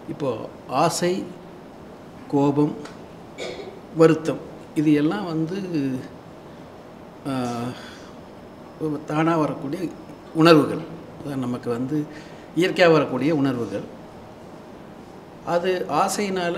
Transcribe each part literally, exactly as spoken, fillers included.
இப்போது ஆசை, கோபம், வருத்தம் இது எல்லாம் வந்து தானாக வரக்கூடிய உணர்வுகள். அதான் நமக்கு வந்து இயற்கையாக வரக்கூடிய உணர்வுகள். அது ஆசையினால்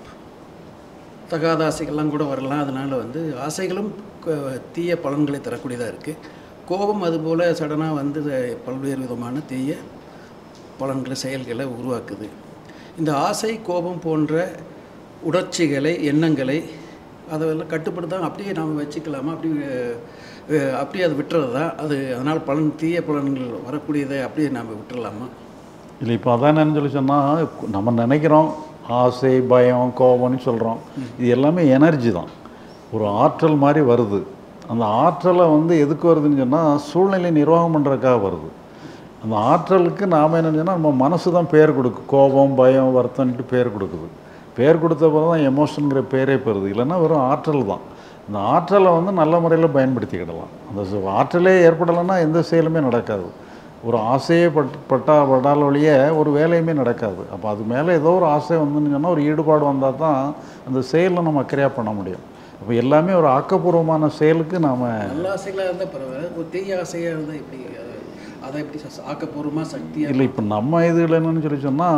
தகாத ஆசைகள்லாம் கூட வரலாம். அதனால் வந்து ஆசைகளும் தீய பலன்களை தரக்கூடியதாக இருக்குது. கோபம் அதுபோல் சடனாக வந்து பல்வேறு விதமான தீய பலன்களை செயல்களை உருவாக்குது. இந்த ஆசை, கோபம் போன்ற உணர்ச்சிகளை, எண்ணங்களை அதெல்லாம் கட்டுப்படுத்தாமல் அப்படியே நாம் வச்சுக்கலாமா? அப்படி அப்படியே அதை விட்டுறது தான் அது. அதனால் பலன் தீய பலன்கள் வரக்கூடியதை அப்படியே நாம் விட்டுடலாமா? இல்லை, இப்போ அதான் என்னன்னு சொல்லி சொன்னால், நம்ம நினைக்கிறோம் ஆசை, பயம், கோபம்னு சொல்கிறோம். இது எல்லாமே எனர்ஜி தான், ஒரு ஆற்றல் மாதிரி வருது. அந்த ஆற்றலை வந்து எதுக்கு வருதுன்னு சொன்னால் சூழ்நிலை நிர்வாகம் பண்ணுறதுக்காக வருது. அந்த ஆற்றலுக்கு நாம் என்னன்னு சொன்னால் நம்ம மனசு தான் பேர் கொடுக்கும். கோபம், பயம், வருத்தம்ட்டு பேர் கொடுக்குது. பேர் கொடுத்த பிறகு தான் எமோஷனுங்கிற பேரே பெறுது. இல்லைன்னா வெறும் ஆற்றல் தான். இந்த ஆற்றலை வந்து நல்ல முறையில் பயன்படுத்திக்கிடலாம். அந்த ஆற்றலே ஏற்படலைன்னா எந்த செயலுமே நடக்காது. ஒரு ஆசையே பட் பட்டா பட்டால் வழிய ஒரு வேலையுமே நடக்காது. அப்போ அது மேலே ஏதோ ஒரு ஆசை வந்துன்னு சொன்னால் ஒரு ஈடுபாடு வந்தால் தான் அந்த செயலில் நம்ம அக்கறையாக பண்ண முடியும். அப்போ எல்லாமே ஒரு ஆக்கப்பூர்வமான செயலுக்கு நாம் நல்ல ஆசைகளாக இருந்தால் பரவாயில்ல, ஒரு தீய ஆசையாக இருந்தால் எப்படி அதை எப்படி ஆக்கப்பூர்வமாக சக்தியாக இல்லை. இப்போ நம்ம இதில் என்னன்னு சொல்லி சொன்னால்,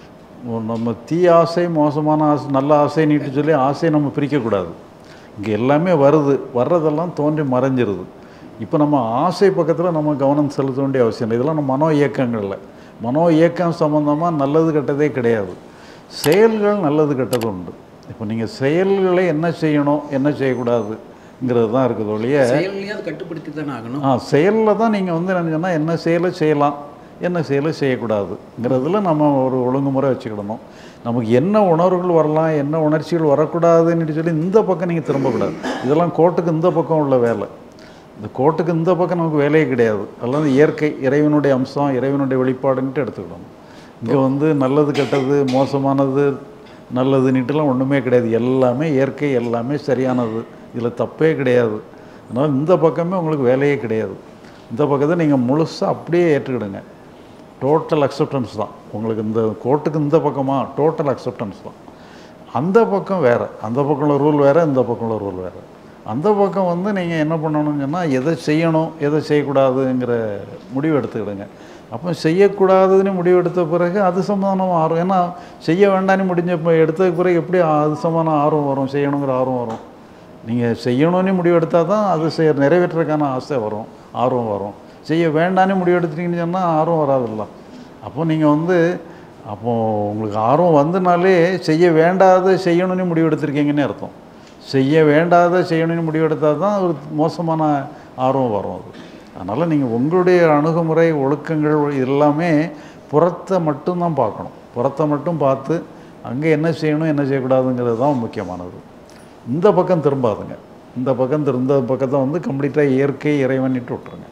நம்ம தீய ஆசை, மோசமான ஆசை, நல்ல ஆசை நீட்டு சொல்லி ஆசையை நம்ம பிரிக்கக்கூடாது. இங்கே எல்லாமே வருது, வர்றதெல்லாம் தோன்றி மறைஞ்சிருது. இப்போ நம்ம ஆசை பக்கத்தில் நம்ம கவனம் செலுத்த வேண்டிய அவசியம் இல்லை. இதெல்லாம் நம்ம மனோ இயக்கங்களில் மனோ இயக்கம் சம்மந்தமாக நல்லது கெட்டதே கிடையாது. செயல்கள் நல்லது கெட்டது உண்டு. இப்போ நீங்கள் செயல்களை என்ன செய்யணும், என்ன செய்யக்கூடாதுங்கிறது தான் இருக்குது ஒழிய செயலையாவது கட்டுப்படுத்தி தானே ஆகணும். ஆ செயலில் தான் நீங்கள் வந்து என்ன சொன்னால் என்ன செயலை செய்யலாம், என்ன செயலை செய்யக்கூடாதுங்கிறதுல நம்ம ஒரு ஒழுங்குமுறை வச்சுக்கிடணும். நமக்கு என்ன உணர்வுகள் வரலாம், என்ன உணர்ச்சிகள் வரக்கூடாதுன்னு சொல்லி இந்த பக்கம் நீங்கள் திரும்பக்கூடாது. இதெல்லாம் கோட்டுக்கு இந்த பக்கம் உள்ள வேலை. இந்த கோட்டுக்கு இந்த பக்கம் நமக்கு வேலையே கிடையாது. அதெல்லாம் இயற்கை, இறைவனுடைய அம்சம், இறைவனுடைய வெளிப்பாடுன்ட்டு எடுத்துக்கிடணும். இங்கே வந்து நல்லது கெட்டது, மோசமானது, நல்லதுன்னுட்டுலாம் ஒன்றுமே கிடையாது. எல்லாமே இயற்கை, எல்லாமே சரியானது, இதில் தப்பே கிடையாது. அதனால் இந்த பக்கமே உங்களுக்கு வேலையே கிடையாது. இந்த பக்கத்தை நீங்கள் முழுசாக அப்படியே ஏற்றுக்கிடுங்க. டோட்டல் அக்செப்டன்ஸ் தான் உங்களுக்கு. இந்த கோட்டுக்கு இந்த பக்கமாக டோட்டல் அக்செப்டன்ஸ் தான். அந்த பக்கம் வேறு, அந்த பக்கம் உள்ள ரூல் வேறு, இந்த பக்கம் உள்ள ரூல் வேறு. அந்த பக்கம் வந்து நீங்கள் என்ன பண்ணணும்னு சொன்னால் எதை செய்யணும், எதை செய்யக்கூடாதுங்கிற முடிவு எடுத்துக்கிடுங்க. அப்போ செய்யக்கூடாதுன்னு முடிவு எடுத்த பிறகு அது சம்பந்தமாக ஆர்வம். ஏன்னா செய்ய வேண்டான்னு முடிஞ்ச இப்போ எடுத்ததுக்கு பிறகு எப்படி அது சம்பந்தமான ஆர்வம் வரும், செய்யணுங்கிற ஆர்வம் வரும். நீங்கள் செய்யணும்னு முடிவு எடுத்தால் தான் அது செய்ய நிறைவேற்றுறதுக்கான ஆசை வரும், ஆர்வம் வரும். செய்ய வேண்டான்னு முடிவு எடுத்துட்டீங்கன்னு சொன்னால் ஆர்வம் வராதுல்ல. அப்போ நீங்கள் வந்து அப்போது உங்களுக்கு ஆர்வம் வந்தனாலே செய்ய வேண்டாத செய்யணும்னு முடிவு எடுத்திருக்கீங்கன்னு அர்த்தம். செய்ய வேண்டாத செய்யணும்னு முடிவு எடுத்தால் தான் ஒரு மோசமான ஆர்வம் வரும் அது. அதனால் நீங்கள் உங்களுடைய அணுகுமுறை, ஒழுக்கங்கள் எல்லாமே புறத்தை மட்டும்தான் பார்க்கணும். புறத்தை மட்டும் பார்த்து அங்கே என்ன செய்யணும், என்ன செய்யக்கூடாதுங்கிறது தான் முக்கியமானது. இந்த பக்கம் திரும்பாதுங்க. இந்த பக்கம் திருந்த பக்கத்தை வந்து கம்ப்ளீட்டாக இயற்கை, இறைவனிட்டு விட்டுருங்க.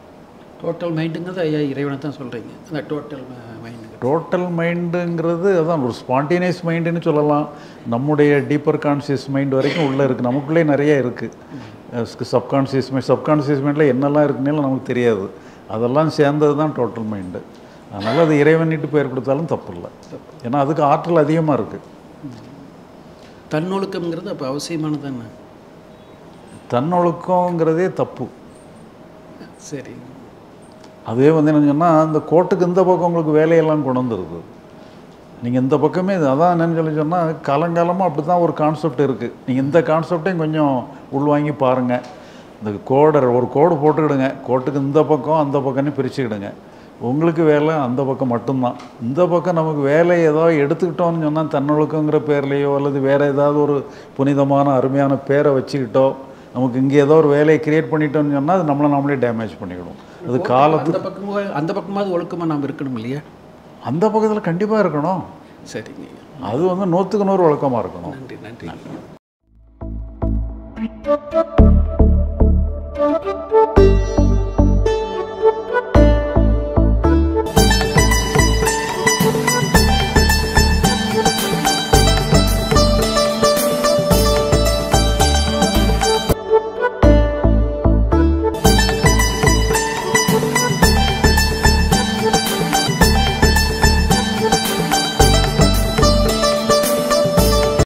டோட்டல் மைண்டுங்கிறது ஐயா இறைவனை தான் சொல்கிறீங்க. அந்த டோட்டல் மைண்டு டோட்டல் மைண்டுங்கிறது அதான் ஒரு ஸ்பான்டேனியஸ் மைண்டுன்னு சொல்லலாம். நம்முடைய டீப்பர் கான்சியஸ் மைண்ட் வரைக்கும் உள்ளே இருக்குது. நமக்குள்ளே நிறைய இருக்குது. சப்கான்சியஸ் மைண்ட், சப்கான்சியஸ் மைண்டில் என்னெல்லாம் இருக்குன்னு நமக்கு தெரியாது. அதெல்லாம் சேர்ந்தது தான் டோட்டல் மைண்டு. அதனால் அது இறைவனிட்டு பேர் கொடுத்தாலும் தப்பு இல்லை. ஏன்னா அதுக்கு ஆற்றல் அதிகமாக இருக்குது. தன்னொழுக்கம்ங்கிறது அப்போ அவசியமானது என்ன? தன்னொழுக்கங்கிறதே தப்பு. சரி. அதே வந்து என்ன சொன்னால் அந்த கோட்டுக்கு இந்த பக்கம் உங்களுக்கு வேலையெல்லாம் கொண்டு வந்துடுது. நீங்கள் இந்த பக்கமே அதான் என்னென்னு சொல்லி சொன்னால் காலங்காலமாக அப்படி தான் ஒரு கான்செப்ட் இருக்குது. நீங்கள் இந்த கான்செப்டையும் கொஞ்சம் உள்வாங்கி பாருங்கள். இந்த கோடை ஒரு கோடு போட்டுக்கிடுங்க. கோட்டுக்கு இந்த பக்கம் அந்த பக்கம்னு பிரிச்சுக்கிடுங்க. உங்களுக்கு வேலை அந்த பக்கம் மட்டும்தான். இந்த பக்கம் நமக்கு வேலை ஏதாவது எடுத்துக்கிட்டோம்னு சொன்னால் தன்னொழுக்கங்கிற பேர்லேயோ அல்லது வேறு ஏதாவது ஒரு புனிதமான அருமையான பேரை வச்சுக்கிட்டோ நமக்கு இங்கே ஏதோ ஒரு வேலையை கிரியேட் பண்ணிட்டோம்னு சொன்னால் அது நம்மளை நம்மளே டேமேஜ் பண்ணிவிடும். அது காலத்து அந்த பக்கமாக அந்த பக்கமாவது ஒழுக்கமாக நாம் இருக்கணும் இல்லையா? அந்த பக்கத்தில் கண்டிப்பாக இருக்கணும். சரிங்க. அது வந்து நூற்றுக்கு நூறு ஒழுக்கமாக இருக்கணும். நன்றி நன்றி.